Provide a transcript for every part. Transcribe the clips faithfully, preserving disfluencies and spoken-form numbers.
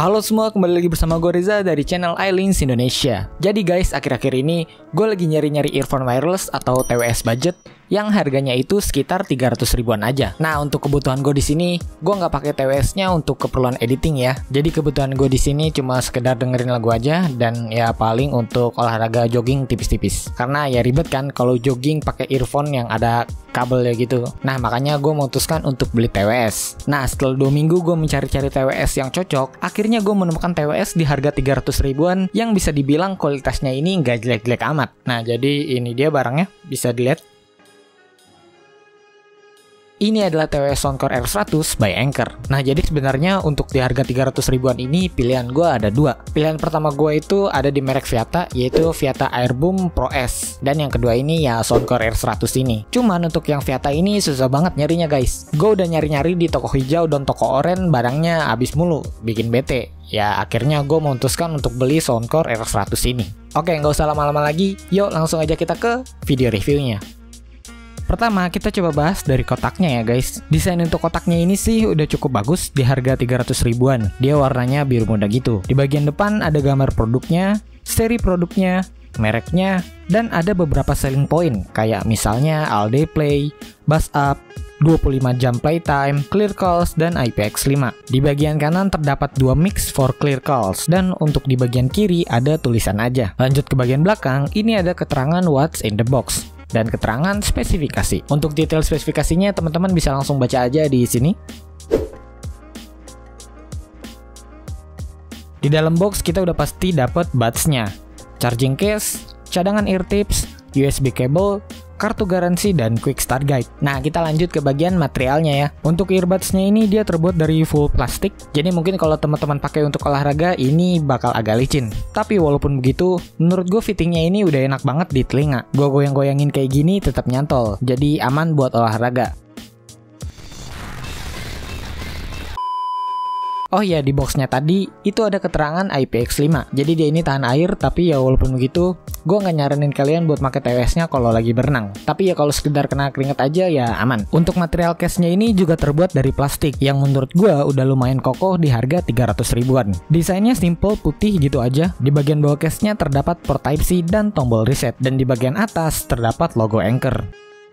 Halo semua, kembali lagi bersama gue Reza dari channel iLinks Indonesia. Jadi guys, akhir-akhir ini gue lagi nyari-nyari earphone wireless atau T W S budget yang harganya itu sekitar tiga ratus ribuan aja. Nah, untuk kebutuhan gue di sini, gue nggak pakai T W S-nya untuk keperluan editing ya. Jadi kebutuhan gue di sini cuma sekedar dengerin lagu aja dan ya paling untuk olahraga jogging tipis-tipis. Karena ya ribet kan kalau jogging pakai earphone yang ada kabel ya gitu. Nah, makanya gue memutuskan untuk beli T W S. Nah, setelah dua minggu gue mencari-cari T W S yang cocok, akhirnya gue menemukan T W S di harga tiga ratus ribuan yang bisa dibilang kualitasnya ini nggak jelek-jelek amat. Nah, jadi ini dia barangnya, bisa dilihat. Ini adalah T W S Soundcore R seratus by Anker. Nah, jadi sebenarnya untuk di harga tiga ratus ribuan ini pilihan gue ada dua. Pilihan pertama gue itu ada di merek Viata, yaitu Viata Airboom Pro S. Dan yang kedua ini ya Soundcore R seratus ini. Cuman untuk yang Viata ini susah banget nyarinya guys. Gue udah nyari-nyari di toko hijau dan toko oranye, barangnya habis mulu, bikin bete. Ya akhirnya gue memutuskan untuk beli Soundcore R seratus ini. Oke, nggak usah lama-lama lagi, yuk langsung aja kita ke video reviewnya. Pertama, kita coba bahas dari kotaknya ya guys. Desain untuk kotaknya ini sih udah cukup bagus di harga tiga ratus ribuan. Dia warnanya biru muda gitu. Di bagian depan ada gambar produknya, seri produknya, mereknya, dan ada beberapa selling point kayak misalnya all day play, buzz up, dua puluh lima jam playtime, clear calls, dan I P X lima. Di bagian kanan terdapat dua mix for clear calls, dan untuk di bagian kiri ada tulisan aja. Lanjut ke bagian belakang, ini ada keterangan what's in the box dan keterangan spesifikasi. Untuk detail spesifikasinya teman-teman bisa langsung baca aja di sini. Di dalam box kita udah pasti dapat buds-nya, charging case, cadangan ear tips, U S B cable, kartu garansi, dan quick start guide. Nah, kita lanjut ke bagian materialnya ya. Untuk earbuds-nya ini dia terbuat dari full plastik. Jadi mungkin kalau teman-teman pakai untuk olahraga ini bakal agak licin. Tapi walaupun begitu, menurut gue fittingnya ini udah enak banget di telinga. Gue goyang-goyangin kayak gini tetap nyantol. Jadi aman buat olahraga. Oh iya, di boxnya tadi itu ada keterangan I P X lima. Jadi dia ini tahan air, tapi ya walaupun begitu gue nggak nyaranin kalian buat pakai T W S-nya kalau lagi berenang. Tapi ya kalau sekedar kena keringat aja ya aman. Untuk material case-nya ini juga terbuat dari plastik yang menurut gue udah lumayan kokoh di harga tiga ratus ribuan. Desainnya simple putih gitu aja. Di bagian bawah case-nya terdapat port Type C dan tombol reset. Dan di bagian atas terdapat logo Anker.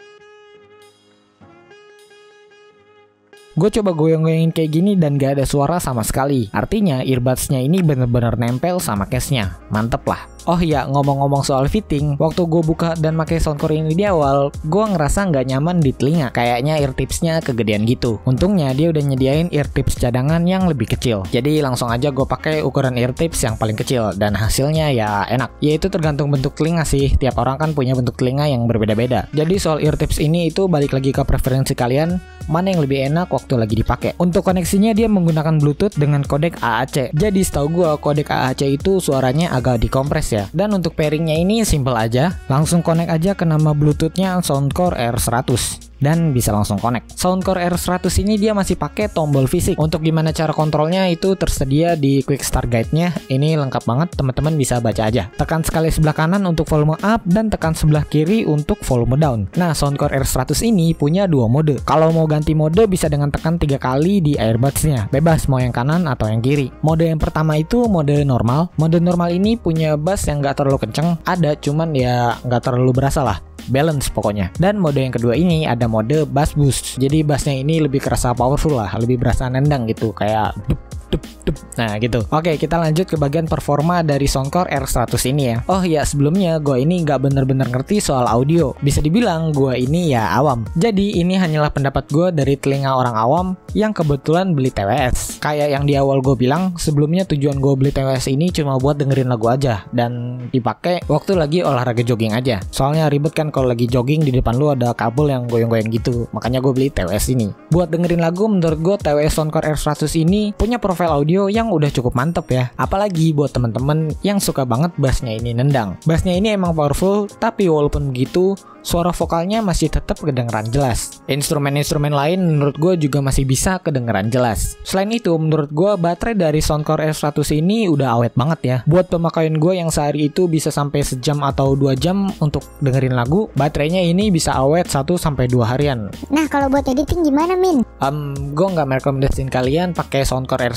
Gue coba goyang-goyangin kayak gini dan gak ada suara sama sekali. Artinya earbuds-nya ini bener-bener nempel sama case-nya. Mantep lah. Oh iya, ngomong-ngomong soal fitting, waktu gue buka dan pakai Soundcore ini di awal, gue ngerasa nggak nyaman di telinga. Kayaknya ear tips-nya kegedean gitu. Untungnya dia udah nyediain ear tips cadangan yang lebih kecil. Jadi langsung aja gue pakai ukuran ear tips yang paling kecil dan hasilnya ya enak. Ya itu tergantung bentuk telinga sih. Tiap orang kan punya bentuk telinga yang berbeda-beda. Jadi soal ear tips ini itu balik lagi ke preferensi kalian, mana yang lebih enak waktu lagi dipakai. Untuk koneksinya dia menggunakan Bluetooth dengan kodek A A C. Jadi setahu gue kodek A A C itu suaranya agak dikompres ya. Dan untuk pairingnya ini simple aja, langsung connect aja ke nama Bluetoothnya Soundcore R seratus dan bisa langsung connect. Soundcore R seratus ini dia masih pakai tombol fisik. Untuk gimana cara kontrolnya itu tersedia di quick start guide-nya. Ini lengkap banget, teman-teman bisa baca aja. Tekan sekali sebelah kanan untuk volume up dan tekan sebelah kiri untuk volume down. Nah, Soundcore R seratus ini punya dua mode. Kalau mau ganti mode bisa dengan tekan tiga kali di earbuds-nya. Bebas mau yang kanan atau yang kiri. Mode yang pertama itu mode normal. Mode normal ini punya bass yang nggak terlalu kenceng. Ada, cuman ya nggak terlalu berasa lah. Balance pokoknya. Dan mode yang kedua ini ada mode bass boost. Jadi bassnya ini lebih kerasa powerful lah, lebih berasa nendang gitu, kayak dup, dup, dup. Nah gitu. Oke, kita lanjut ke bagian performa dari Soundcore R seratus ini ya. Oh ya, sebelumnya gue ini nggak bener-bener ngerti soal audio. Bisa dibilang gue ini ya awam. Jadi ini hanyalah pendapat gue dari telinga orang awam yang kebetulan beli T W S. Kayak yang di awal gue bilang, sebelumnya tujuan gue beli T W S ini cuma buat dengerin lagu aja dan dipakai waktu lagi olahraga jogging aja. Soalnya ribet kan kalau lagi jogging di depan lu ada kabel yang goyang-goyang gitu. Makanya gue beli T W S ini. Buat dengerin lagu, menurut gue T W S Soundcore R seratus ini punya profil audio yang udah cukup mantep ya. Apalagi buat temen-temen yang suka banget bassnya ini nendang. Bassnya ini emang powerful, tapi walaupun begitu suara vokalnya masih tetap kedengeran jelas. Instrumen-instrumen lain menurut gue juga masih bisa kedengeran jelas. Selain itu, menurut gue baterai dari Soundcore R seratus ini udah awet banget ya. Buat pemakaian gue yang sehari itu bisa sampai sejam atau dua jam untuk dengerin lagu, baterainya ini bisa awet satu sampai dua harian. Nah, kalau buat editing gimana, Min? Um, gue nggak merekomendasiin kalian pakai Soundcore R seratus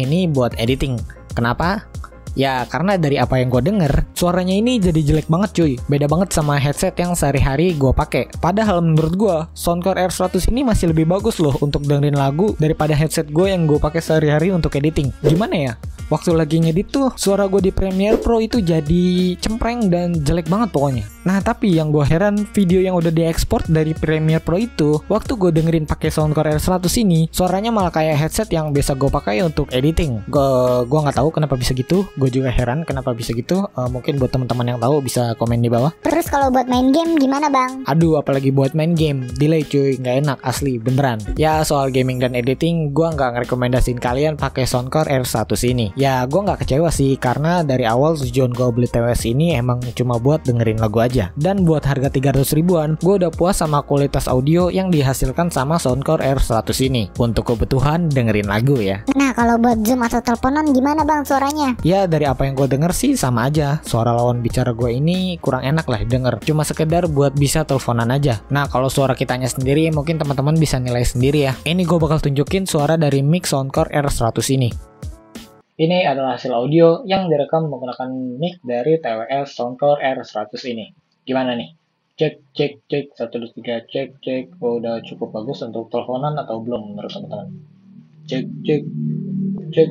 ini buat editing. Kenapa? Ya karena dari apa yang gue denger, suaranya ini jadi jelek banget cuy. Beda banget sama headset yang sehari-hari gue pakai. Padahal menurut gue Soundcore R seratus ini masih lebih bagus loh untuk dengerin lagu daripada headset gue yang gue pakai sehari-hari untuk editing. Gimana ya? Waktu lagi ngedit tuh suara gue di Premiere Pro itu jadi cempreng dan jelek banget pokoknya. Nah tapi yang gue heran, video yang udah diekspor dari Premiere Pro itu, waktu gue dengerin pakai Soundcore R seratus ini, suaranya malah kayak headset yang biasa gue pakai untuk editing. Gue gue nggak tahu kenapa bisa gitu. Gue juga heran kenapa bisa gitu. Uh, mungkin buat teman-teman yang tahu bisa komen di bawah. Terus kalau buat main game gimana bang? Aduh, apalagi buat main game, delay cuy, nggak enak asli beneran. Ya soal gaming dan editing, gue nggak ngerekomendasiin kalian pakai Soundcore R seratus ini. Ya gue nggak kecewa sih, karena dari awal tujuan gue beli T W S ini emang cuma buat dengerin lagu aja. Dan buat harga tiga ratus ribuan, gue udah puas sama kualitas audio yang dihasilkan sama Soundcore R seratus ini untuk kebutuhan dengerin lagu ya. Nah kalau buat Zoom atau teleponan gimana bang suaranya? Ya dari apa yang gue denger sih sama aja. Suara lawan bicara gue ini kurang enak lah denger, cuma sekedar buat bisa teleponan aja. Nah kalau suara kitanya sendiri mungkin teman-teman bisa nilai sendiri ya. Ini gue bakal tunjukin suara dari mic Soundcore R seratus ini. Ini adalah hasil audio yang direkam menggunakan mic dari T W S Soundcore R seratus ini. Gimana nih? Cek, cek, cek, satu, dua, tiga, cek, cek. Oh, udah cukup bagus untuk teleponan atau belum menurut teman-teman? Cek, cek, cek.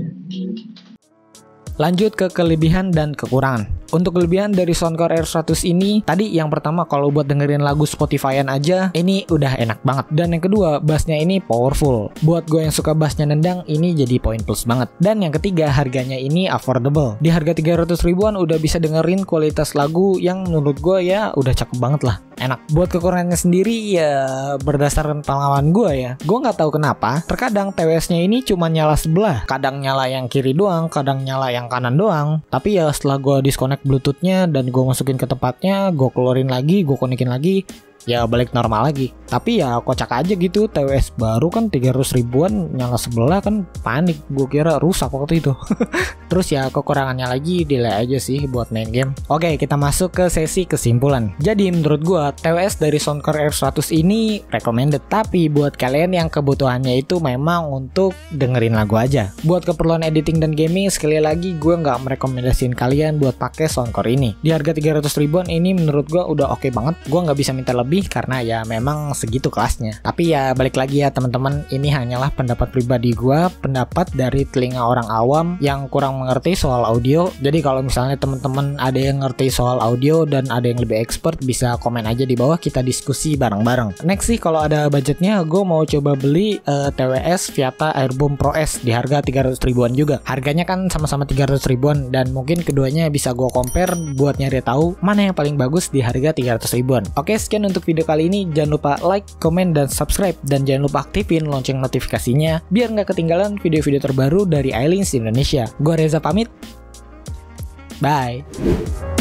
Lanjut ke kelebihan dan kekurangan. Untuk kelebihan dari Soundcore R seratus ini, tadi yang pertama kalau buat dengerin lagu Spotify-an aja, ini udah enak banget. Dan yang kedua, bassnya ini powerful. Buat gue yang suka bassnya nendang, ini jadi poin plus banget. Dan yang ketiga, harganya ini affordable. Di harga tiga ratus ribuan udah bisa dengerin kualitas lagu yang menurut gue ya udah cakep banget lah. Enak. Buat kekurangannya sendiri ya berdasarkan pengalaman gue ya. Gue nggak tahu kenapa, terkadang T W S-nya ini cuma nyala sebelah. Kadang nyala yang kiri doang, kadang nyala yang kanan doang. Tapi ya setelah gue disconnect Bluetooth-nya dan gue masukin ke tempatnya, gue keluarin lagi, gue konekin lagi, ya balik normal lagi. Tapi ya kocak aja gitu, T W S baru kan tiga ratus ribuan nyala sebelah kan panik, gue kira rusak waktu itu. Terus ya kekurangannya lagi delay aja sih buat main game. Oke, kita masuk ke sesi kesimpulan. Jadi menurut gue T W S dari Soundcore R seratus ini recommended, tapi buat kalian yang kebutuhannya itu memang untuk dengerin lagu aja. Buat keperluan editing dan gaming, sekali lagi gue nggak merekomendasiin kalian buat pakai Soundcore ini. Di harga tiga ratus ribuan ini menurut gue udah oke okay banget. Gue nggak bisa minta lebih karena ya memang segitu kelasnya. Tapi ya balik lagi ya teman-teman, ini hanyalah pendapat pribadi gue, pendapat dari telinga orang awam yang kurang mengerti soal audio. Jadi kalau misalnya teman-teman ada yang ngerti soal audio dan ada yang lebih expert, bisa komen aja di bawah, kita diskusi bareng-bareng. Next sih kalau ada budgetnya, gue mau coba beli uh, T W S Viata Airboom Pro S di harga tiga ratus ribuan juga. Harganya kan sama-sama tiga ratus ribuan dan mungkin keduanya bisa gue compare buat nyari tahu mana yang paling bagus di harga tiga ratus ribuan. Oke, sekian untuk video kali ini. Jangan lupa like, komen, dan subscribe, dan jangan lupa aktifin lonceng notifikasinya biar nggak ketinggalan video-video terbaru dari iLinks Indonesia. Gue Reza pamit. Bye.